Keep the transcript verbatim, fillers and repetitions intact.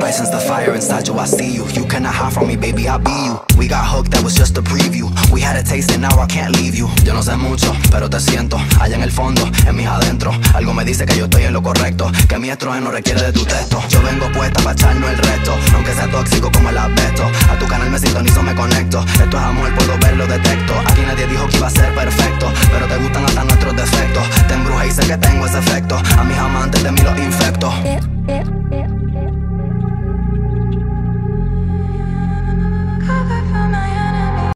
I sense the fire inside you, I see you. You cannot hide from me, baby, I'll be you. We got hooked, that was just a preview. We had a taste and now I can't leave you. Yo no sé mucho, pero te siento allá en el fondo, en mis adentro. Algo me dice que yo estoy en lo correcto, que mi estrógeno requiere de tu texto. Yo vengo puesta pa' echarnos el resto, aunque sea tóxico como el asbesto. A tu canal me sintonizo, me conecto. Esto es amor, puedo verlo, detecto. Aquí nadie dijo que iba a ser perfecto, pero te gustan hasta nuestros defectos. Te embruja y sé que tengo ese efecto. A mis amantes de mí los infecto.